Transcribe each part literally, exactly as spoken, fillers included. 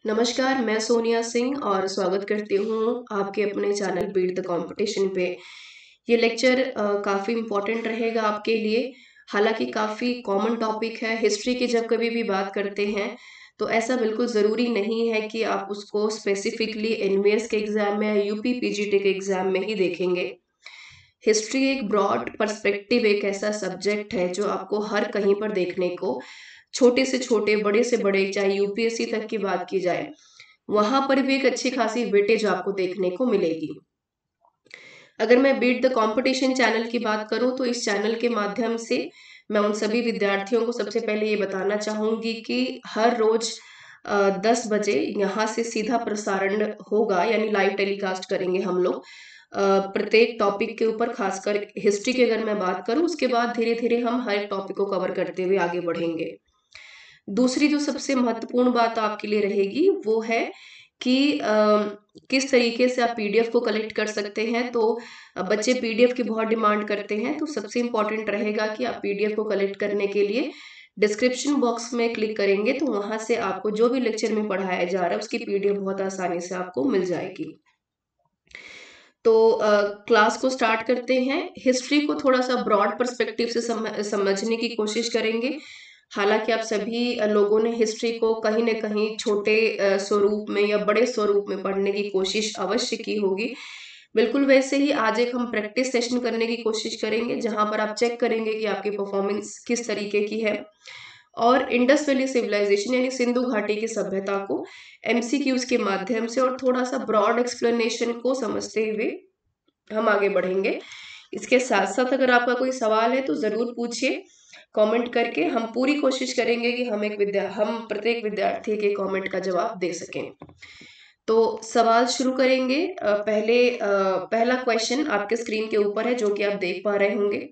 नमस्कार, मैं सोनिया सिंह और स्वागत करती हूँ आपके अपने चैनल बीट द कंपटीशन पे। ये लेक्चर काफ़ी इम्पोर्टेंट रहेगा आपके लिए। हालांकि काफ़ी कॉमन टॉपिक है। हिस्ट्री की जब कभी भी बात करते हैं तो ऐसा बिल्कुल ज़रूरी नहीं है कि आप उसको स्पेसिफिकली एनवीएस के एग्ज़ाम में या यूपी पीजीटी के एग्ज़ाम में ही देखेंगे। हिस्ट्री एक ब्रॉड पर्सपेक्टिव, एक ऐसा सब्जेक्ट है जो आपको हर कहीं पर देखने को, छोटे से छोटे, बड़े से बड़े, चाहे यूपीएससी तक की बात की जाए, वहां पर भी एक अच्छी खासी वेटेज आपको देखने को मिलेगी। अगर मैं बीट द कंपटीशन चैनल की बात करूं तो इस चैनल के माध्यम से मैं उन सभी विद्यार्थियों को सबसे पहले ये बताना चाहूंगी कि हर रोज दस बजे यहाँ से सीधा प्रसारण होगा, यानी लाइव टेलीकास्ट करेंगे हम लोग प्रत्येक टॉपिक के ऊपर। खासकर हिस्ट्री की अगर मैं बात करूं, उसके बाद धीरे धीरे हम हर टॉपिक को कवर करते हुए आगे बढ़ेंगे। दूसरी जो सबसे महत्वपूर्ण बात आपके लिए रहेगी वो है कि आ, किस तरीके से आप पीडीएफ को कलेक्ट कर सकते हैं। तो बच्चे पीडीएफ की बहुत डिमांड करते हैं, तो सबसे इम्पोर्टेंट रहेगा कि आप पीडीएफ को कलेक्ट करने के लिए डिस्क्रिप्शन बॉक्स में क्लिक करेंगे तो वहां से आपको जो भी लेक्चर में पढ़ाया जा रहा है उसकी पीडीएफ बहुत आसानी से आपको मिल जाएगी। तो क्लास को स्टार्ट करते हैं। हिस्ट्री को थोड़ा सा ब्रॉड पर्सपेक्टिव से समझने की कोशिश करेंगे। हालांकि आप सभी लोगों ने हिस्ट्री को कहीं न कहीं छोटे स्वरूप में या बड़े स्वरूप में पढ़ने की कोशिश अवश्य की होगी। बिल्कुल वैसे ही आज एक हम प्रैक्टिस सेशन करने की कोशिश करेंगे, जहां पर आप चेक करेंगे कि आपकी परफॉर्मेंस किस तरीके की है। और इंडस वैली सिविलाइजेशन यानी सिंधु घाटी की सभ्यता को एमसीक्यूज के माध्यम से और थोड़ा सा ब्रॉड एक्सप्लेनेशन को समझते हुए हम आगे बढ़ेंगे। इसके साथ साथ अगर आपका कोई सवाल है तो जरूर पूछिए कमेंट करके। हम पूरी कोशिश करेंगे कि हम एक विद्या हम प्रत्येक विद्यार्थी के कमेंट का जवाब दे सकें। तो सवाल शुरू करेंगे। पहले पहला क्वेश्चन आपके स्क्रीन के ऊपर है, जो कि आप देख पा रहे होंगे।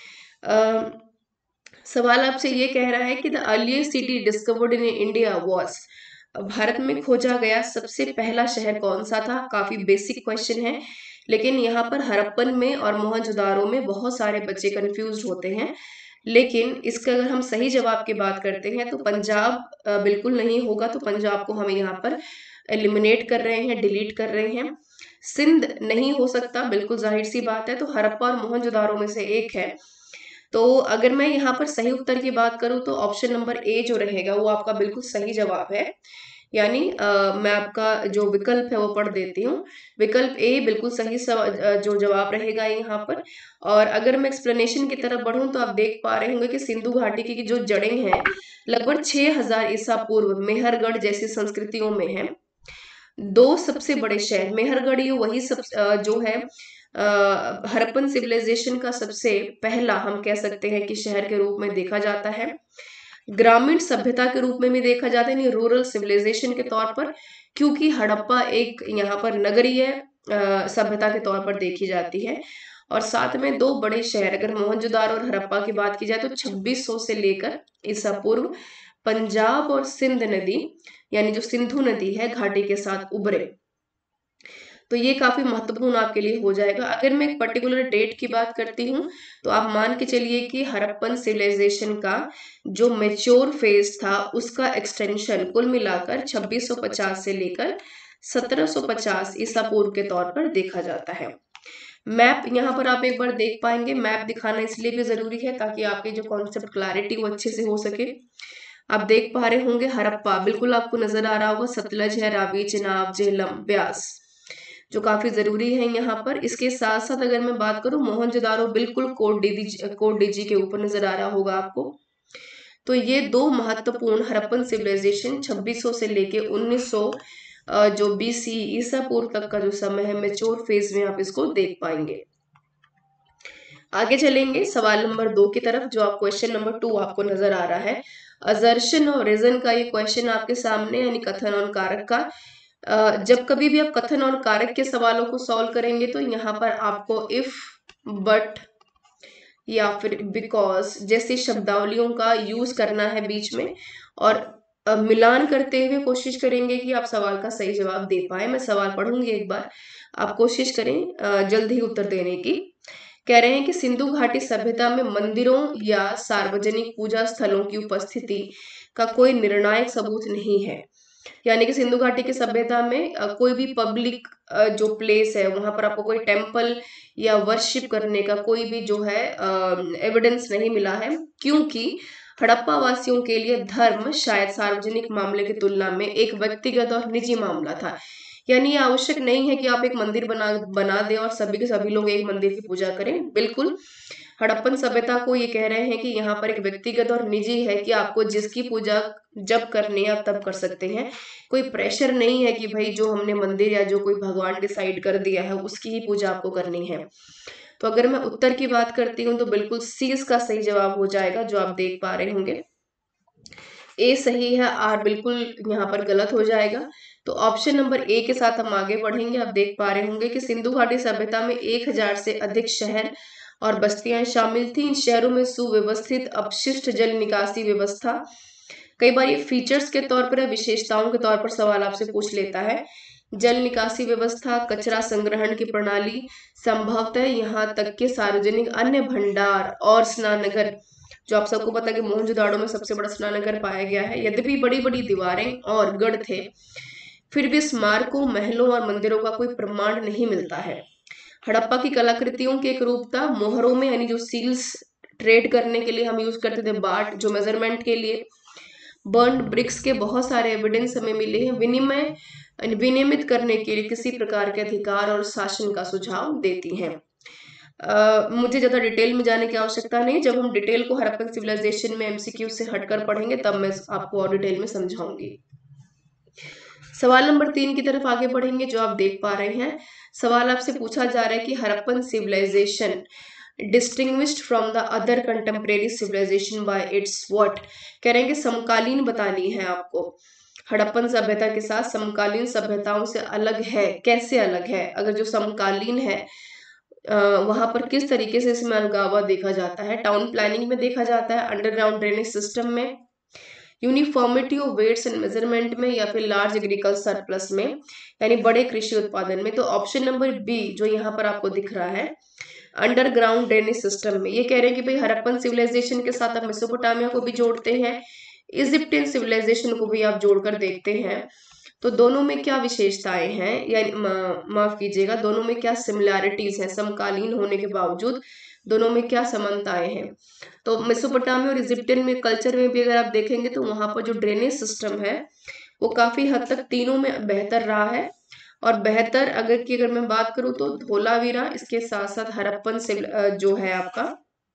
सवाल आपसे ये कह रहा है कि the earliest city discovered in India was, Bharat में खोजा गया सबसे पहला शहर कौन सा था। काफी बेसिक क्वेश्चन है, लेकिन यहाँ पर हड़प्पन में और मोहनजोदारो में बहुत सारे बच्चे कंफ्यूज होते हैं। लेकिन इसका अगर हम सही जवाब की बात करते हैं तो पंजाब बिल्कुल नहीं होगा, तो पंजाब को हम यहाँ पर एलिमिनेट कर रहे हैं, डिलीट कर रहे हैं। सिंध नहीं हो सकता, बिल्कुल जाहिर सी बात है, तो हड़प्पा और मोहनजोदारो में से एक है। तो अगर मैं यहाँ पर सही उत्तर की बात करूं तो ऑप्शन नंबर ए जो रहेगा वो आपका बिल्कुल सही जवाब है। यानी आ, मैं आपका जो विकल्प है वो पढ़ देती हूँ। विकल्प ए बिल्कुल सही जो जवाब रहेगा यहाँ पर। और अगर मैं एक्सप्लेनेशन की तरफ बढ़ूं तो आप देख पा रहे होंगे कि सिंधु घाटी की जो जड़ें हैं लगभग छह हजार ईसा पूर्व मेहरगढ़ जैसी संस्कृतियों में है। दो सबसे बड़े शहर मेहरगढ़, ये वही सब जो है हड़प्पन सिविलाइजेशन का सबसे पहला हम कह सकते हैं कि शहर के रूप में देखा जाता है। ग्रामीण सभ्यता के रूप में भी देखा जाता है, यानी रूरल सिविलाइजेशन के तौर पर, क्योंकि हड़प्पा एक यहाँ पर नगरीय सभ्यता के तौर पर देखी जाती है। और साथ में दो बड़े शहर, अगर मोहनजोदारो और हड़प्पा की बात की जाए तो छब्बीस सौ से लेकर ईसा पूर्व पंजाब और सिंध नदी, यानी जो सिंधु नदी है, घाटी के साथ उभरे। तो ये काफी महत्वपूर्ण आपके लिए हो जाएगा। अगर मैं एक पर्टिकुलर डेट की बात करती हूँ तो आप मान के चलिए कि हड़प्पन सिविलाइजेशन का जो मेच्योर फेज था उसका एक्सटेंशन कुल मिलाकर छब्बीस सौ पचास से लेकर सत्रह सौ पचास ईसा पूर्व के तौर पर देखा जाता है। मैप यहाँ पर आप एक बार देख पाएंगे। मैप दिखाना इसलिए भी जरूरी है ताकि आपकी जो कॉन्सेप्ट क्लैरिटी वो अच्छे से हो सके। आप देख पा रहे होंगे हड़प्पा बिल्कुल आपको नजर आ रहा होगा, सतलज है, रावी, चिनाब, झेलम, ब्यास, जो काफी जरूरी है यहाँ पर। इसके साथ साथ अगर मैं बात करूं मोहनजोदारो बिल्कुल कोट डीजी कोट डीजी के ऊपर नजर आ रहा होगा आपको। तो ये दो महत्वपूर्ण हड़प्पन सिविलाइजेशन छब्बीस सौ से लेके उन्नीस सौ जो बीसी ईसा पूर्व तक का जो समय है, मेच्योर फेज में आप इसको देख पाएंगे। आगे चलेंगे सवाल नंबर दो की तरफ, जो आप क्वेश्चन नंबर टू आपको नजर आ रहा है। असर्शन और रीजन का ये क्वेश्चन आपके सामने, यानी कथन और कारक का। जब कभी भी आप कथन और कारक के सवालों को सॉल्व करेंगे तो यहाँ पर आपको इफ, बट या फिर बिकॉज जैसी शब्दावलियों का यूज करना है बीच में, और मिलान करते हुए कोशिश करेंगे कि आप सवाल का सही जवाब दे पाए। मैं सवाल पढ़ूंगी एक बार, आप कोशिश करें जल्दी उत्तर देने की। कह रहे हैं कि सिंधु घाटी सभ्यता में मंदिरों या सार्वजनिक पूजा स्थलों की उपस्थिति का कोई निर्णायक सबूत नहीं है। यानी कि सिंधु घाटी की सभ्यता में अ, कोई भी पब्लिक जो प्लेस है वहां पर आपको कोई टेम्पल या वर्शिप करने का कोई भी जो है एविडेंस नहीं मिला है, क्योंकि हड़प्पा वासियों के लिए धर्म शायद सार्वजनिक मामले की तुलना में एक व्यक्तिगत और निजी मामला था। यानी ये आवश्यक नहीं है कि आप एक मंदिर बना बना दें और सभी के सभी लोग एक मंदिर की पूजा करें। बिल्कुल, हड़प्पन सभ्यता को ये कह रहे हैं कि यहाँ पर एक व्यक्तिगत और निजी है कि आपको जिसकी पूजा जब करनी है आप तब कर सकते हैं। कोई प्रेशर नहीं है कि भाई जो हमने मंदिर या जो कोई भगवान डिसाइड कर दिया है उसकी ही पूजा आपको करनी है। तो अगर मैं उत्तर की बात करती हूँ तो बिल्कुल सी इसका सही जवाब हो जाएगा, जो आप देख पा रहे होंगे। ए सही है, आर बिल्कुल यहाँ पर गलत हो जाएगा। तो ऑप्शन नंबर ए के साथ हम आगे बढ़ेंगे। आप देख पा रहे होंगे कि सिंधु घाटी सभ्यता में एक हजार से अधिक शहर और बस्तियां शामिल थी। इन शहरों में सुव्यवस्थित अपशिष्ट जल निकासी व्यवस्था, कई बार ये फीचर्स के तौर पर, विशेषताओं के तौर पर सवाल आपसे पूछ लेता है। जल निकासी व्यवस्था, कचरा संग्रहण की प्रणाली, संभवतः यहाँ तक के सार्वजनिक अन्य भंडार और स्नानघर, जो आप सबको पता है कि मोहनजोदाड़ो में सबसे बड़ा स्नानघर पाया गया है। यद्यपि बड़ी बड़ी दीवारें और गढ़ थे, फिर भी स्मारकों, महलों और मंदिरों का कोई प्रमाण नहीं मिलता है। हड़प्पा की कलाकृतियों की एक रूपता मोहरों में, यानी जो सील्स ट्रेड करने के लिए हम यूज करते थे, बाट जो मेजरमेंट के लिए, बर्न ब्रिक्स के बहुत सारे एविडेंस हमें मिले हैं। विनिमय विनियमित करने के लिए किसी प्रकार के अधिकार और शासन का सुझाव देती हैं। Uh, मुझे ज्यादा डिटेल में जाने की आवश्यकता नहीं, जब हम डिटेल को हड़प्पन सिविलाइजेशन में एमसीक्यू से हटकर पढ़ेंगे तब मैं आपको और डिटेल में समझाऊंगी। सवाल नंबर तीन की तरफ आगे बढ़ेंगे, जो आप देख पा रहे हैं। सवाल आपसे पूछा जा रहा है कि Harappan civilisation distinguished from the other contemporary civilisation by its what, कह रहे हैं कि समकालीन बतानी है आपको। हड़प्पन सभ्यता के साथ समकालीन सभ्यताओं से अलग है, कैसे अलग है? अगर जो समकालीन है वहां पर किस तरीके से इसमें अलगावा देखा जाता है? टाउन प्लानिंग में देखा जाता है, अंडरग्राउंड ड्रेनेज सिस्टम में, uniformity of weights and measurement में, या फिर लार्ज एग्रीकल्चर सरप्लस में, यानी बड़े कृषि उत्पादन में। तो ऑप्शन नंबर बी जो यहाँ पर आपको दिख रहा है, अंडरग्राउंड ड्रेनेज सिस्टम में, ये कह रहे हैं कि भाई हड़प्पन सिविलाइजेशन के साथ आप मेसोपोटामिया को भी जोड़ते हैं, इजिप्टियन सिविलाइजेशन को भी आप जोड़कर देखते हैं, तो दोनों में क्या विशेषताएं हैं, या माफ कीजिएगा, दोनों में क्या सिमिलैरिटीज हैं? समकालीन होने के बावजूद दोनों में क्या समानताएं हैं? तो मेसोपोटामिया और इजिप्टियन में कल्चर में भी अगर आप देखेंगे तो वहां पर जो ड्रेनेज सिस्टम है वो काफी हद तक तीनों में बेहतर रहा है। और बेहतर अगर की अगर मैं बात करूं तो धोलावीरा, इसके साथ साथ हड़प्पन से जो है आपका,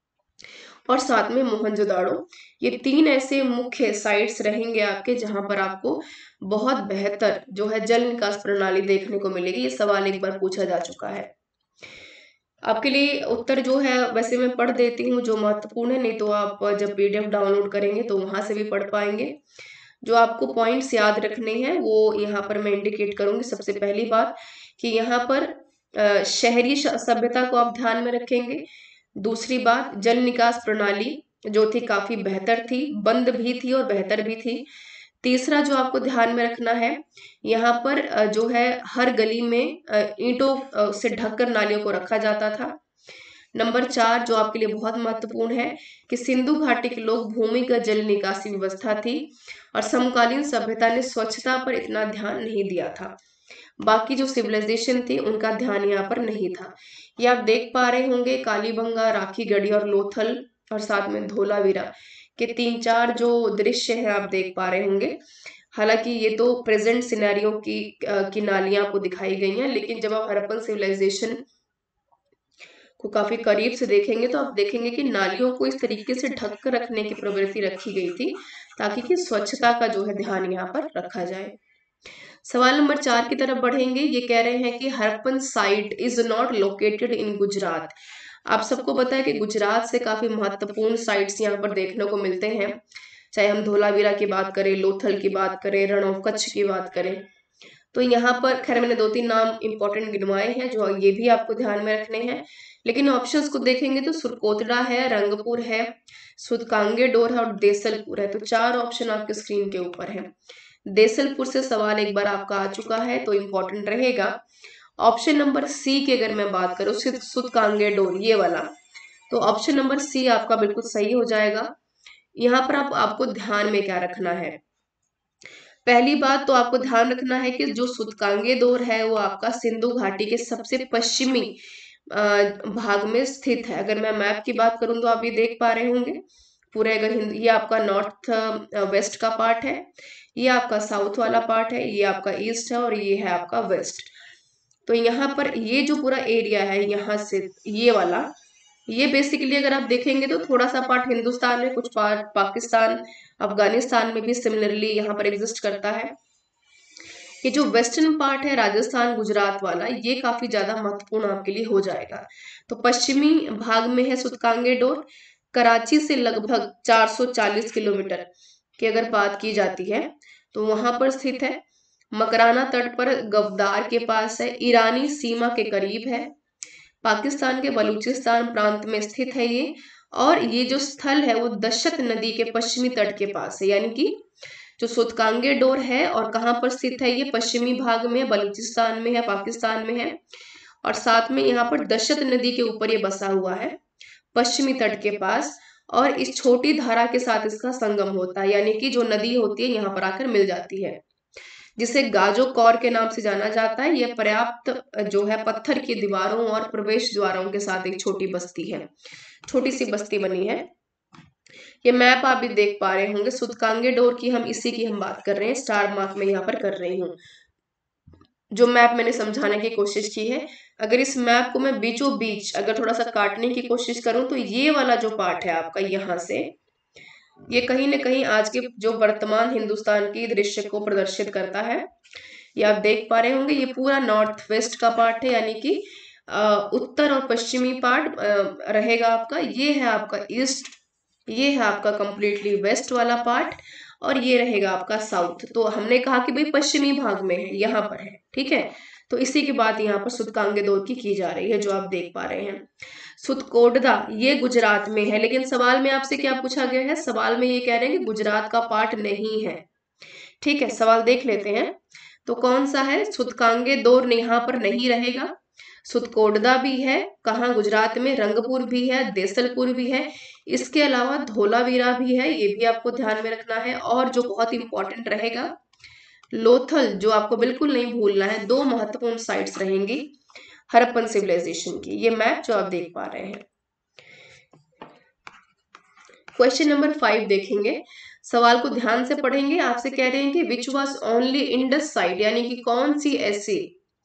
और साथ में मोहनजोदाड़ो, ये तीन ऐसे मुख्य साइट्स रहेंगे आपके जहां पर आपको बहुत बेहतर जो है जल निकास प्रणाली देखने को मिलेगी। ये सवाल एक बार पूछा जा चुका है। आपके लिए उत्तर जो है वैसे मैं पढ़ देती हूँ जो महत्वपूर्ण है, नहीं तो आप जब पीडीएफ डाउनलोड करेंगे तो वहां से भी पढ़ पाएंगे। जो आपको पॉइंट्स याद रखने हैं वो यहाँ पर मैं इंडिकेट करूंगी। सबसे पहली बात कि यहाँ पर शहरी सभ्यता को आप ध्यान में रखेंगे। दूसरी बात, जल निकास प्रणाली जो थी काफी बेहतर थी, बंद भी थी और बेहतर भी थी। तीसरा जो आपको ध्यान में रखना है, यहाँ पर जो है हर गली में ईंटों से ढककर नालियों को रखा जाता था। नंबर चार जो आपके लिए बहुत महत्वपूर्ण है कि सिंधु घाटी के लोग भूमिगत जल निकासी व्यवस्था थी और समकालीन सभ्यता ने स्वच्छता पर इतना ध्यान नहीं दिया था। बाकी जो सिविलाइजेशन थी उनका ध्यान यहाँ पर नहीं था। ये आप देख पा रहे होंगे, कालीबंगा, राखीगढ़ी और लोथल और साथ में धोलावीरा के तीन चार जो दृश्य हैं आप देख पा रहे होंगे। हालांकि ये तो प्रेजेंट सिनेरियो की की नालियां आपको दिखाई गई हैं, लेकिन जब आप हड़प्पन सिविलाइजेशन को काफी करीब से देखेंगे तो आप देखेंगे कि नालियों को इस तरीके से ढक कर रखने की प्रवृत्ति रखी गई थी ताकि कि स्वच्छता का जो है ध्यान यहाँ पर रखा जाए। सवाल नंबर चार की तरफ बढ़ेंगे। ये कह रहे हैं कि Harappan site is not located in Gujarat. आप सबको पता है कि गुजरात से काफी महत्वपूर्ण साइट्स यहाँ पर देखने को मिलते हैं, चाहे हम धोलावीरा की बात करें, लोथल की बात करें, रण ऑफ कच्छ की बात करें। तो यहाँ पर खैर मैंने दो तीन नाम इंपॉर्टेंट गिनवाए हैं जो ये भी आपको ध्यान में रखने हैं, लेकिन ऑप्शंस को देखेंगे तो सुरकोतड़ा है, रंगपुर है, सूदकांगेडोर है और देसलपुर है। तो चार ऑप्शन आपके स्क्रीन के ऊपर है। देसलपुर से सवाल एक बार आपका आ चुका है तो इम्पोर्टेंट रहेगा। ऑप्शन नंबर सी की अगर मैं बात करूं, सूदकांगेडोर ये वाला, तो ऑप्शन नंबर सी आपका बिल्कुल सही हो जाएगा। यहाँ पर आप आपको ध्यान में क्या रखना है, पहली बात तो आपको ध्यान रखना है कि जो सूतकांगे दौर है वो आपका सिंधु घाटी के सबसे पश्चिमी भाग में स्थित है। अगर मैं मैप की बात करूं तो आप ये देख पा रहे होंगे पूरे, अगर ये आपका नॉर्थ वेस्ट का पार्ट है, ये आपका साउथ वाला पार्ट है, ये आपका ईस्ट है और ये है आपका वेस्ट। तो यहाँ पर ये जो पूरा एरिया है यहाँ से ये वाला, ये बेसिकली अगर आप देखेंगे तो थोड़ा सा पार्ट हिंदुस्तान में, कुछ पार्ट पाकिस्तान अफगानिस्तान में भी सिमिलरली यहाँ पर एग्जिस्ट करता है। ये जो वेस्टर्न पार्ट है राजस्थान गुजरात वाला, ये काफी ज्यादा महत्वपूर्ण आपके लिए हो जाएगा। तो पश्चिमी भाग में है सूतकांगे डोर, कराची से लगभग चार सौ चालीस किलोमीटर की अगर बात की जाती है तो वहां पर स्थित है। मकराना तट पर गवदार के पास है, ईरानी सीमा के करीब है, पाकिस्तान के बलूचिस्तान प्रांत में स्थित है ये, और ये जो स्थल है वो दशत नदी के पश्चिमी तट के पास है। यानी कि जो सूतकांगे डोर है और कहाँ पर स्थित है, ये पश्चिमी भाग में, बलूचिस्तान में है, पाकिस्तान में है, और साथ में यहाँ पर दशत नदी के ऊपर ये बसा हुआ है पश्चिमी तट के पास, और इस छोटी धारा के साथ इसका संगम होता है। यानी कि जो नदी होती है यहाँ पर आकर मिल जाती है, जिसे गाजो कौर के नाम से जाना जाता है। यह पर्याप्त जो है पत्थर की दीवारों और प्रवेश द्वारों के साथ एक छोटी बस्ती है, छोटी सी बस्ती बनी है। ये मैप आप भी देख पा रहे होंगे, सूतकांगे डोर की हम इसी की हम बात कर रहे हैं, स्टार मार्क में यहाँ पर कर रही हूँ। जो मैप मैंने समझाने की कोशिश की है, अगर इस मैप को मैं बीचों बीच अगर थोड़ा सा काटने की कोशिश करूं तो ये वाला जो पार्ट है आपका यहाँ से, ये कहीं ना कहीं आज के जो वर्तमान हिंदुस्तान की दृश्य को प्रदर्शित करता है। ये आप देख पा रहे होंगे, ये पूरा नॉर्थ वेस्ट का पार्ट है, यानी कि उत्तर और पश्चिमी पार्ट रहेगा आपका। ये है आपका ईस्ट, ये है आपका कंप्लीटली वेस्ट वाला पार्ट, और ये रहेगा आपका साउथ। तो हमने कहा कि भाई पश्चिमी भाग में है, यहाँ पर है, ठीक है। तो इसी की बात यहाँ पर सूतकांगे दौर की की जा रही है, जो आप देख पा रहे हैं। सुतकोटदा ये गुजरात में है, लेकिन सवाल में आपसे क्या पूछा गया है, सवाल में ये कह रहे हैं कि गुजरात का पार्ट नहीं है, ठीक है। सवाल देख लेते हैं तो कौन सा है, सूतकांगे दौर यहाँ पर नहीं रहेगा। सुतकोटदा भी है, कहाँ, गुजरात में, रंगपुर भी है, देसलपुर भी है, इसके अलावा धोलावीरा भी है, ये भी आपको ध्यान में रखना है। और जो बहुत इंपॉर्टेंट रहेगा, लोथल, जो आपको बिल्कुल नहीं भूलना है। दो महत्वपूर्ण साइट्स रहेंगी हड़प्पन सिविलाइजेशन की। ये मैप जो आप देख पा रहे हैं। क्वेश्चन नंबर फाइव देखेंगे, सवाल को ध्यान से पढ़ेंगे। आपसे कह रहे हैं कि which was only Indus site, यानी कि कौन सी ऐसी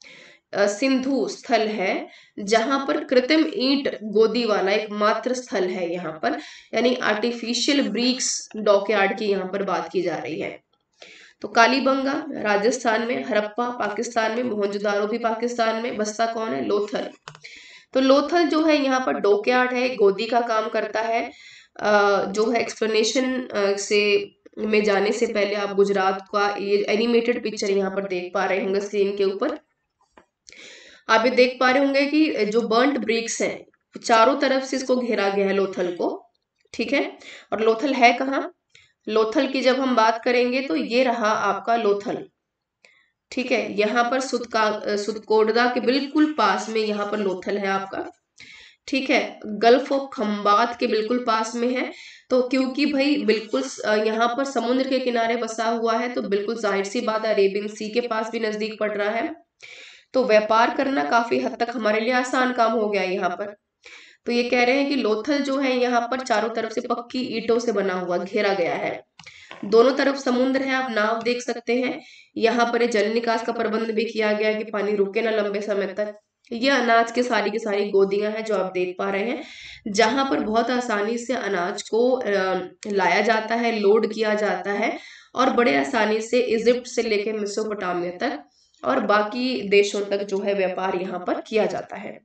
सिंधु स्थल है जहां पर कृत्रिम ईंट गोदी वाला एक मात्र स्थल है यहाँ पर, यानी आर्टिफिशियल ब्रिक्स डॉकयार्ड की यहाँ पर बात की जा रही है। तो कालीबंगा राजस्थान में, हड़प्पा पाकिस्तान में, मोहनजोदारो भी पाकिस्तान में, बस्ता कौन है, लोथल। तो लोथल जो है यहाँ पर डॉकयार्ड है, गोदी का काम करता है। जो है एक्सप्लेनेशन से में जाने से पहले आप गुजरात का ये एनिमेटेड पिक्चर यहाँ पर देख पा रहे होंगे स्क्रीन के ऊपर। आप ये देख पा रहे होंगे कि जो बर्न्ट ब्रिक्स हैं चारों तरफ से इसको घेरा गया है लोथल को, ठीक है। और लोथल है कहाँ, लोथल की जब हम बात करेंगे तो ये रहा आपका लोथल, ठीक है। यहाँ पर सुतका सुतकोटदा के बिल्कुल पास में यहाँ पर लोथल है आपका, ठीक है। गल्फ ऑफ खंबात के बिल्कुल पास में है। तो क्योंकि भाई बिल्कुल यहाँ पर समुद्र के किनारे बसा हुआ है, तो बिल्कुल जाहिर सी बात अरेबियन सी के पास भी नजदीक पड़ रहा है, तो व्यापार करना काफी हद तक हमारे लिए आसान काम हो गया यहाँ पर। तो ये कह रहे हैं कि लोथल जो है यहाँ पर चारों तरफ से पक्की ईंटों से बना हुआ, घेरा गया है, दोनों तरफ समुद्र है, आप नाव देख सकते हैं। यहाँ पर जल निकास का प्रबंध भी किया गया है कि पानी रुके ना लंबे समय तक। ये अनाज के सारी की सारी गोदियां हैं जो आप देख पा रहे हैं, जहां पर बहुत आसानी से अनाज को लाया जाता है, लोड किया जाता है, और बड़े आसानी से इजिप्ट से लेकर मेसोपोटामिया तक और बाकी देशों तक जो है व्यापार यहाँ पर किया जाता है।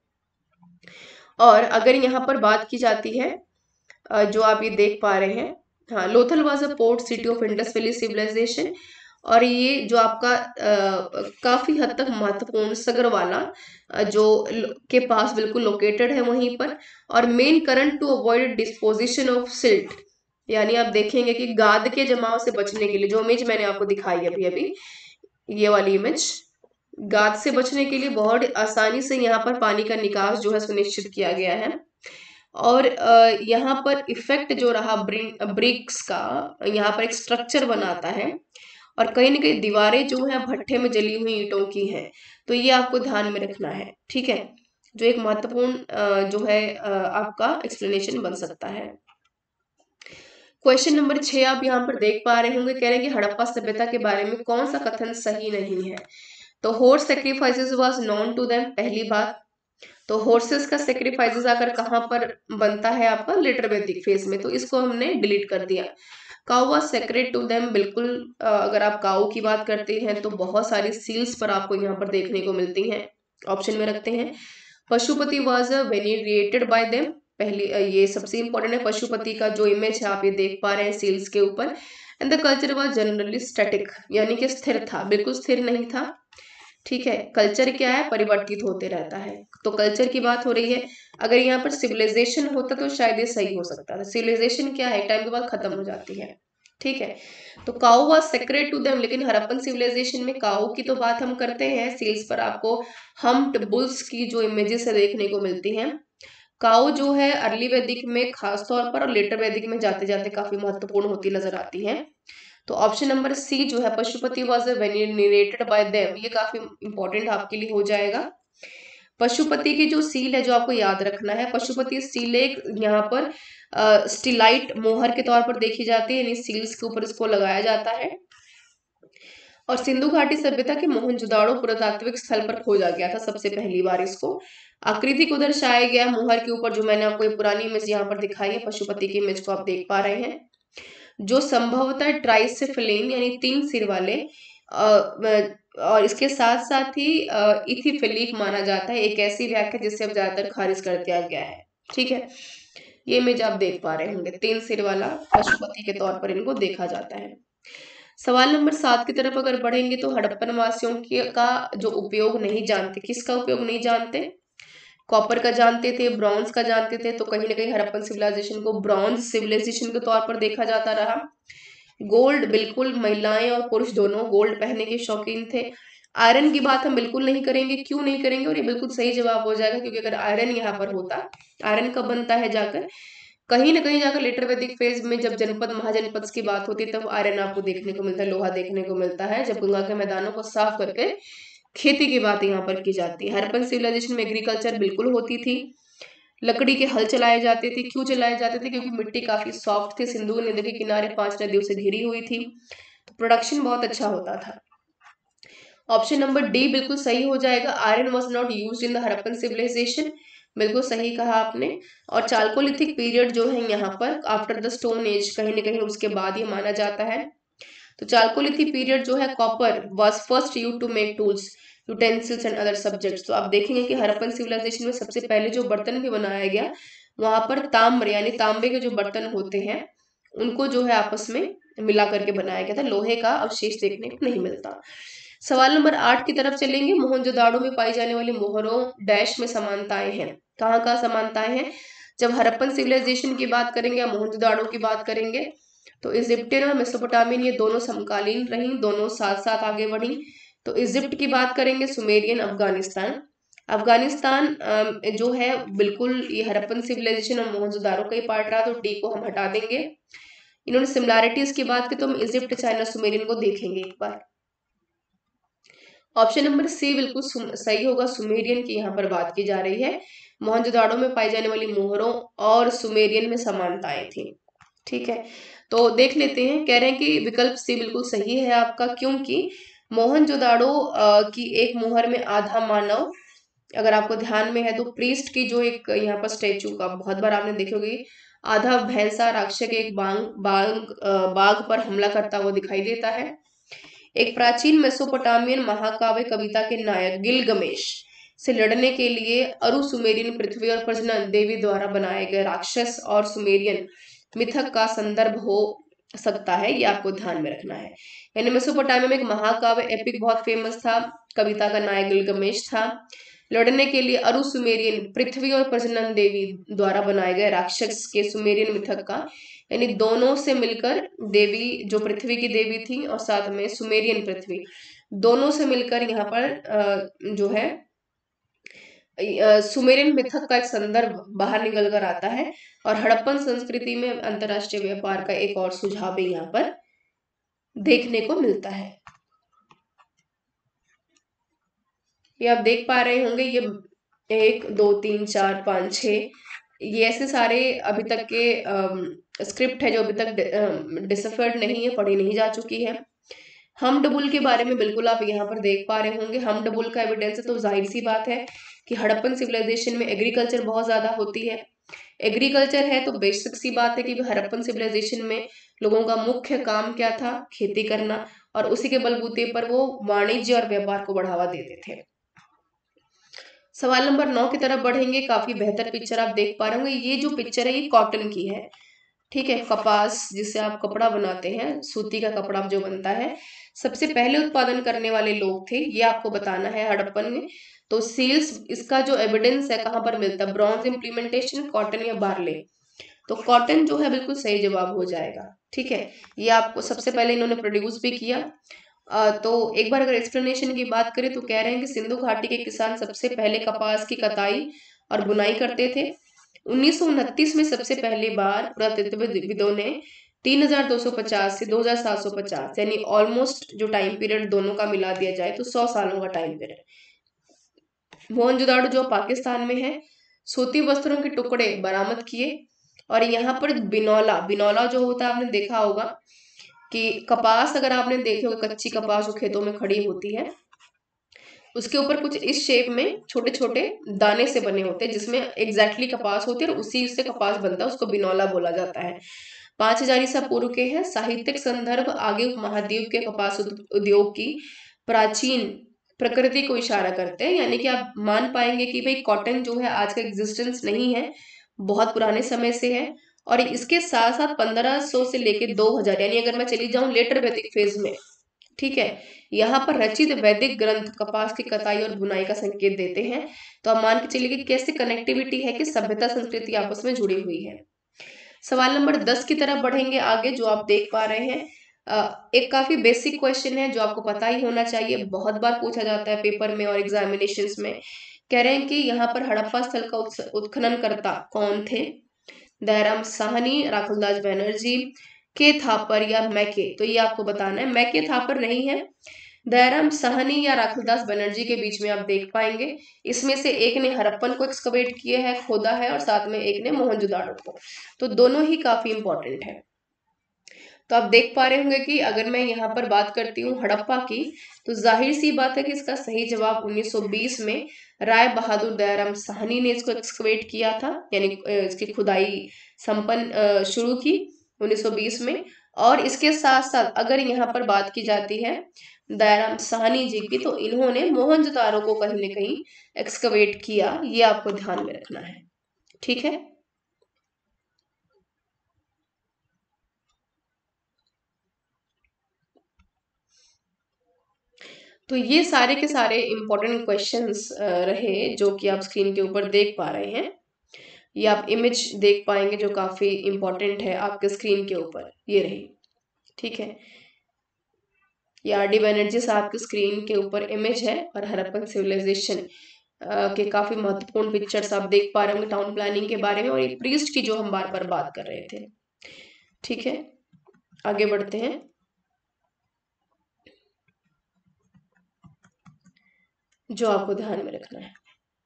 और अगर यहाँ पर बात की जाती है जो आप ये देख पा रहे हैं, हाँ, Lothal was a port city of Indus valley civilisation, और ये जो आपका आ, काफी हद तक महत्वपूर्ण सगरवाला जो के पास बिल्कुल लोकेटेड है वहीं पर। और main current to avoid disposition of silt, यानी आप देखेंगे कि गाद के जमाव से बचने के लिए, जो इमेज मैंने आपको दिखाई अभी अभी ये वाली इमेज, गाद से बचने के लिए बहुत आसानी से यहाँ पर पानी का निकास जो है सुनिश्चित किया गया है। और यहाँ पर इफेक्ट जो रहा ब्रिक्स का, यहाँ पर एक स्ट्रक्चर बनाता है, और कहीं ना कहीं दीवारें जो है भट्ठे में जली हुई ईंटों की हैं। तो ये आपको ध्यान में रखना है, ठीक है, जो एक महत्वपूर्ण जो है आपका एक्सप्लेनेशन बन सकता है। क्वेश्चन नंबर छह आप यहाँ पर देख पा रहे होंगे, कह रहे हैं कि हड़प्पा सभ्यता के बारे में कौन सा कथन सही नहीं है। तो horse sacrifices was known to them, पहली बात। तो हॉर्सेस का सेक्रीफाइसेस आकर कहाँ पर बनता है आपका लेटर वैदिक फेज में, तो इसको हमने डिलीट कर दिया। Cow was sacred to them, बिल्कुल अगर आप काउ की बात करते हैं तो बहुत सारी सील्स पर आपको यहाँ पर देखने को मिलती हैं, ऑप्शन में रखते हैं। Pashupati was venerated by them, पहली ये सबसे इंपॉर्टेंट है, पशुपति का जो इमेज है आप ये देख पा रहे हैं सील्स के ऊपर। And the culture was generally static, यानी कि स्थिर था, बिल्कुल स्थिर नहीं था, ठीक है। कल्चर क्या है, परिवर्तित होते रहता है, तो कल्चर की बात हो रही है। अगर यहाँ पर सिविलाइजेशन होता तो शायद ये सही हो सकता था। सिविलाइजेशन क्या है, टाइम के बाद खत्म हो जाती है, ठीक है। तो cow was sacred to them, लेकिन हड़प्पन सिविलाइजेशन में काऊ की तो बात हम करते हैं, सील्स पर आपको हम्प्ड बुल्स की जो इमेजेस है देखने को मिलती हैं। काऊ जो है अर्ली वैदिक में खास तौर पर और लेटर वैदिक में जाते जाते काफी महत्वपूर्ण होती नजर आती है। तो ऑप्शन नंबर सी जो है Pashupati was venerated by them, ये काफी इंपॉर्टेंट आपके लिए हो जाएगा। पशुपति की जो सील है जो आपको याद रखना है, पशुपति सील एक यहाँ पर स्टिलाइट मोहर के तौर पर देखी जाती है, यानी सील्स के ऊपर इसको लगाया जाता है। और सिंधु घाटी सभ्यता के मोहनजोदाड़ो पुरातात्विक स्थल पर खोजा गया था सबसे पहली बार इसको। आकृति को दर्शाया गया मोहर के ऊपर, जो मैंने आपको पुरानी इमेज यहाँ पर दिखाई है, पशुपति की इमेज को आप देख पा रहे हैं, जो संभवतः ट्राइसेफेलिन यानी तीन सिर वाले और इसके साथ साथ ही इथिफेलिक माना जाता है, एक ऐसी व्याख्या जिससे अब ज्यादातर खारिज कर दिया गया है, ठीक है। ये इमेज आप देख पा रहे होंगे, तीन सिर वाला पशुपति के तौर पर इनको देखा जाता है। सवाल नंबर सात की तरफ अगर बढ़ेंगे तो हड़प्पन वासियों का जो उपयोग नहीं जानते, किसका उपयोग नहीं जानते, कॉपर का जानते थे, ब्रॉन्ज का जानते थे, तो कहीं ना कहीं हड़प्पन सिविलाइजेशन को ब्रॉन्ज सिविलाइजेशन के तौर पर देखा जाता रहा। गोल्ड, बिल्कुल महिलाएं और पुरुष दोनों गोल्ड पहनने के शौकीन थे। आयरन की बात हम बिल्कुल नहीं करेंगे, क्यों नहीं करेंगे, और ये बिल्कुल सही जवाब हो जाएगा, क्योंकि अगर आयरन यहाँ पर होता, आयरन कब बनता है जाकर, कहीं ना कहीं जाकर लेटर वैदिक फेज में जब जनपद महाजनपद की बात होती है तब आयरन आपको देखने को मिलता है, लोहा देखने को मिलता है, जब गंगा के मैदानों को साफ करके खेती की बात यहाँ पर की जाती है। हड़प्पन सिविलाइजेशन में एग्रीकल्चर बिल्कुल होती थी, लकड़ी के हल चलाए जाते थे, क्यों चलाए जाते थे, क्योंकि मिट्टी काफी सॉफ्ट थी, सिंधु नदी के किनारे पांच नदियों से घिरी हुई थी, तो प्रोडक्शन बहुत अच्छा होता था। ऑप्शन नंबर डी बिल्कुल सही हो जाएगा, iron was not use in the Harappan civilisation, बिल्कुल सही कहा आपने। और चालकोलिथिक पीरियड जो है यहाँ पर आफ्टर द स्टोन एज, कहीं ना कहीं उसके बाद ये माना जाता है। तो चालकोलिथिक पीरियड जो है copper was first used to make tools, utensils and other subjects. तो आप देखेंगे कि हड़प्पन सिविलाइजेशन में सबसे पहले जो बर्तन भी बनाया गया वहां पर ताम्र यानी तांबे के जो बर्तन होते हैं उनको जो है आपस में मिला करके बनाया गया था, लोहे का अवशेष देखने को नहीं मिलता। सवाल नंबर आठ की तरफ चलेंगे, मोहनजोदाड़ो में पाई जाने वाली मोहरों डैश में समानताएं हैं, कहाँ कहाँ समानताएं हैं, जब हड़प्पन सिविलाइजेशन की बात करेंगे या मोहनजोदाड़ो की बात करेंगे तो इजिप्टियन और मेसोपोटामियन ये दोनों समकालीन रही, दोनों साथ साथ आगे बढ़ी। तो इजिप्ट की बात करेंगे, सुमेरियन, अफगानिस्तान, अफगानिस्तान जो है बिल्कुल ये हड़प्पन सिविलाइजेशन और मोहनजोदाड़ो का ही पार्ट रहा, तो डी को हम हटा देंगे। इन्होंने सिमिलैरिटीज की बात की तो हम इजिप्ट, चाइना, सुमेरियन को देखेंगे एक बार। ऑप्शन नंबर सी बिल्कुल सही होगा, सुमेरियन की यहाँ पर बात की जा रही है, मोहनजोदाड़ो में पाई जाने वाली मोहरों और सुमेरियन में समानताएं थी, ठीक है। तो देख लेते हैं, कह रहे हैं कि विकल्प सी बिल्कुल सही है आपका, क्योंकि मोहनजोदाड़ो की एक मोहर में आधा मानव, अगर आपको ध्यान में है तो प्रीस्ट की जो एक यहाँ पर स्टेचू का बहुत बार आपने देखोगे, आधा भैंसा राक्षस एक बांग बांग बाघ पर हमला करता हुआ दिखाई देता है। एक प्राचीन मेसोपोटामियन महाकाव्य कविता के नायक गिलगमेश से लड़ने के लिए अरु सुमेरियन पृथ्वी और प्रजनन देवी द्वारा बनाए गए राक्षस और सुमेरियन मिथक का संदर्भ हो सकता है, ये आपको ध्यान में रखना है। यानी मेसोपोटामिया में एक महाकाव्य एपिक बहुत फेमस था, कविता का नायक गिलगमेश था, लड़ने के लिए अरु सुमेरियन पृथ्वी और प्रजनन देवी द्वारा बनाए गए राक्षस के सुमेरियन मिथक का, यानी दोनों से मिलकर देवी जो पृथ्वी की देवी थी और साथ में सुमेरियन पृथ्वी, दोनों से मिलकर यहाँ पर जो है सुमेरियन मिथक का एक संदर्भ बाहर निकल कर आता है। और हड़प्पन संस्कृति में अंतरराष्ट्रीय व्यापार का एक और सुझाव है यहाँ पर देखने को मिलता है। ये आप देख पा रहे होंगे, ये एक दो तीन चार पाँच छः, ये ऐसे सारे अभी तक के स्क्रिप्ट है जो अभी तक डिसफर्ड नहीं है, पढ़ी नहीं जा चुकी है। हम डबुल के बारे में बिल्कुल आप यहाँ पर देख पा रहे होंगे, हम डबुल का एविडेंस है, तो जाहिर सी बात है कि हड़प्पन सिविलाइजेशन में एग्रीकल्चर बहुत ज्यादा होती है। एग्रीकल्चर है तो बेसिक सी बात है कि हड़प्पन सिविलाइजेशन में लोगों का मुख्य काम क्या था, खेती करना, और उसी के बलबूते पर वो वाणिज्य और व्यापार को बढ़ावा देते थे। सवाल नंबर नौ की तरफ बढ़ेंगे। काफी बेहतर पिक्चर आप देख पा रहे होंगे, ये जो पिक्चर है ये कॉटन की है, ठीक है, कपास जिससे आप कपड़ा बनाते हैं, सूती का कपड़ा जो बनता है, सबसे पहले उत्पादन करने वाले लोग थे, ये आपको बताना है हड़प्पन में। तो सील्स, इसका जो एविडेंस है कहाँ पर मिलता है, ब्रॉन्ज इम्प्लीमेंटेशन, कॉटन या बार्ले, तो कॉटन जो है बिल्कुल सही जवाब हो जाएगा, ठीक है। ये आपको सबसे पहले इन्होंने प्रोड्यूस भी किया। आ, तो एक बार अगर एक्सप्लेनेशन की बात करें तो कह रहे हैं कि सिंधु घाटी के किसान सबसे पहले कपास की कताई और बुनाई करते थे। उन्नीस सौ उनतीस में सबसे पहली बार पुरातत्वविदों ने तीन हज़ार दो सौ पचास से दो हज़ार सात सौ पचास यानी ऑलमोस्ट जो टाइम पीरियड दोनों का मिला दिया जाए तो सौ सालों का टाइम पीरियड, मोहनजोदाड़ो जो पाकिस्तान में है, सूती वस्त्रों के टुकड़े बरामद किए। और यहाँ पर बिनौला, बिनौला जो होता है आपने देखा होगा कि कपास, अगर आपने देखे होगा कच्ची कपास जो खेतों में खड़ी होती है, उसके ऊपर कुछ इस शेप में छोटे छोटे दाने से बने होते हैं जिसमें एग्जैक्टली कपास होती है और उसी से कपास बनता है, उसको बिनौला बोला जाता है। पांच हजार ईसा पूर्व के हैं। साहित्यिक संदर्भ आगे उपमहाद्वीप के कपास उद्योग की प्राचीन प्रकृति को इशारा करते हैं, यानी कि आप मान पाएंगे कि भाई कॉटन जो है आज का एग्जिस्टेंस नहीं है, बहुत पुराने समय से है। और इसके साथ साथ पंद्रह सौ से लेके दो हज़ार, यानी अगर मैं चली जाऊं लेटर वैदिक फेज में, ठीक है, यहाँ पर रचित वैदिक ग्रंथ कपास की कताई और बुनाई का संकेत देते हैं। तो आप मान के चलिए कि कैसे कनेक्टिविटी है कि सभ्यता संस्कृति आपस में जुड़ी हुई है। सवाल नंबर दस की तरफ बढ़ेंगे आगे, जो आप देख पा रहे हैं, एक काफी बेसिक क्वेश्चन है जो आपको पता ही होना चाहिए, बहुत बार पूछा जाता है पेपर में और एग्जामिनेशंस में। कह रहे हैं कि यहाँ पर हड़प्पा स्थल का उत्खनन करता कौन थे, दयाराम साहनी, राखुलदास बनर्जी, के थापर या मैके, तो ये आपको बताना है। मैके थापर नहीं है, दयाराम साहनी या राखुलदास बनर्जी के बीच में आप देख पाएंगे। इसमें से एक ने हड़प्पन को एक्सकवेट किया है, खोदा है, और साथ में एक ने मोहनजोदाड़ो को, तो दोनों ही काफी इंपॉर्टेंट है। तो आप देख पा रहे होंगे कि अगर मैं यहाँ पर बात करती हूँ हड़प्पा की, तो जाहिर सी बात है कि इसका सही जवाब उन्नीस सौ बीस में राय बहादुर दयाराम साहनी ने इसको एक्सकवेट किया था, यानी इसकी खुदाई संपन्न शुरू की उन्नीस सौ बीस में। और इसके साथ साथ अगर यहाँ पर बात की जाती है दयाराम साहनी जी की, तो इन्होंने मोहनजोदाड़ो को कहीं ना कहीं एक्सकवेट किया, ये आपको ध्यान में रखना है, ठीक है। तो ये सारे के सारे इंपॉर्टेंट क्वेश्चंस रहे जो कि आप स्क्रीन के ऊपर देख पा रहे हैं। ये आप इमेज देख पाएंगे जो काफी इंपॉर्टेंट है आपके स्क्रीन के ऊपर, ये रही, ठीक है। ये आर डी बनर्जी साहब की स्क्रीन के ऊपर इमेज है और हड़प्पन सिविलाइजेशन के काफी महत्वपूर्ण पिक्चर्स आप देख पा रहे होंगे टाउन प्लानिंग के बारे में, और एक प्रीस्ट की जो हम बार बार बात कर रहे थे, ठीक है। आगे बढ़ते हैं। जो आपको ध्यान में रखना है,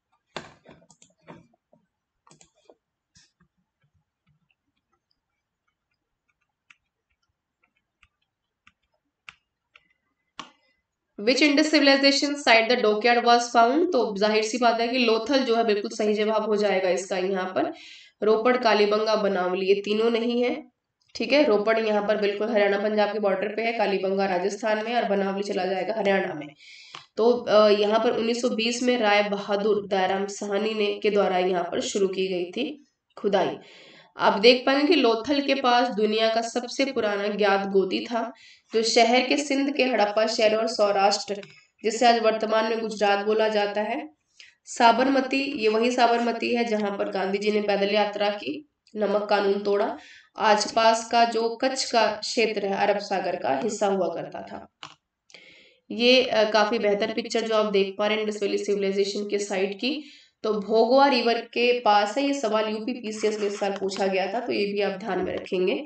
which Indus civilisation site the dockyard was found, तो जाहिर सी बात है कि लोथल जो है बिल्कुल सही जवाब हो जाएगा इसका। यहाँ पर रोपड़, कालीबंगा, बनावली, ये तीनों नहीं है, ठीक है। रोपड़ यहाँ पर बिल्कुल हरियाणा पंजाब के बॉर्डर पे है, कालीबंगा राजस्थान में, और बनावली चला जाएगा हरियाणा में। तो यहाँ पर उन्नीस सौ बीस में राय बहादुर दयाराम साहनी ने के द्वारा यहाँ पर शुरू की गई थी खुदाई। आप देख पाएंगे कि लोथल के पास दुनिया का सबसे पुराना ज्ञात गोदी था, जो शहर के सिंध के हड़प्पा शहर और सौराष्ट्र, जिसे आज वर्तमान में गुजरात बोला जाता है। साबरमती, ये वही साबरमती है जहां पर गांधी जी ने पैदल यात्रा की, नमक कानून तोड़ा। आसपास का जो कच्छ का क्षेत्र है अरब सागर का हिस्सा हुआ करता था। ये आ, काफी बेहतर पिक्चर जो आप देख पा रहे हैं इंडस वैली सिविलाइजेशन के साइट की, तो भोगवा रिवर के पास है। ये सवाल यूपी पीसीएस में इस साल पूछा गया था, तो ये भी आप ध्यान में रखेंगे।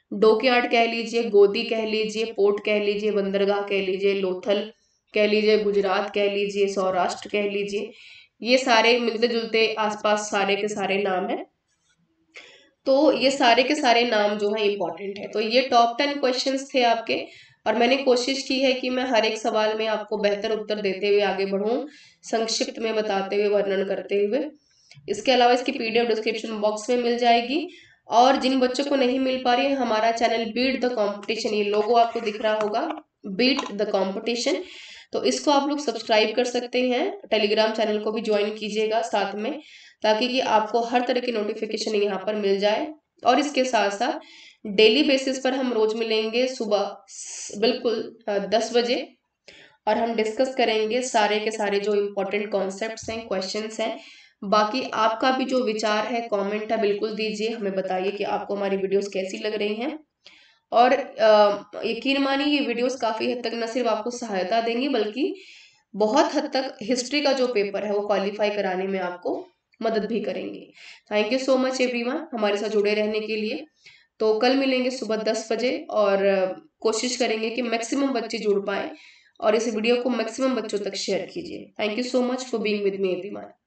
डॉकयार्ड कह लीजिए, गोदी कह लीजिए, पोर्ट कह लीजिए, बंदरगाह कह लीजिए, लोथल कह लीजिए, गुजरात कह लीजिए, सौराष्ट्र कह लीजिए, ये सारे मिलते जुलते आसपास सारे के सारे नाम हैं। तो ये सारे के सारे नाम जो है इंपॉर्टेंट है। तो ये टॉप टेन क्वेश्चंस थे आपके, और मैंने कोशिश की है कि मैं हर एक सवाल में आपको बेहतर उत्तर देते हुए आगे बढ़ूं, संक्षिप्त में बताते हुए, वर्णन करते हुए। इसके अलावा इसकी पीडीएफ डिस्क्रिप्शन बॉक्स में मिल जाएगी। और जिन बच्चों को नहीं मिल पा रही है, हमारा चैनल बीट द कंपटीशन, ये लोगो आपको दिख रहा होगा, बीट द कंपटीशन, तो इसको आप लोग सब्सक्राइब कर सकते हैं। टेलीग्राम चैनल को भी ज्वाइन कीजिएगा साथ में, ताकि कि आपको हर तरह की नोटिफिकेशन यहाँ पर मिल जाए। और इसके साथ साथ डेली बेसिस पर हम रोज मिलेंगे सुबह बिल्कुल दस बजे, और हम डिस्कस करेंगे सारे के सारे जो इम्पोर्टेंट कॉन्सेप्ट्स हैं, क्वेश्चंस हैं। बाकी आपका भी जो विचार है, कमेंट है, बिल्कुल दीजिए, हमें बताइए कि आपको हमारी वीडियोस कैसी लग रही हैं। और यकीन मानिए ये वीडियोस काफी हद तक न सिर्फ आपको सहायता देंगी, बल्कि बहुत हद तक हिस्ट्री का जो पेपर है वो क्वालिफाई कराने में आपको मदद भी करेंगे। Thank you so much everyone हमारे साथ जुड़े रहने के लिए। तो कल मिलेंगे सुबह दस बजे, और कोशिश करेंगे कि मैक्सिमम बच्चे जुड़ पाए, और इस वीडियो को मैक्सिमम बच्चों तक शेयर कीजिए। Thank you so much for being with me everyone.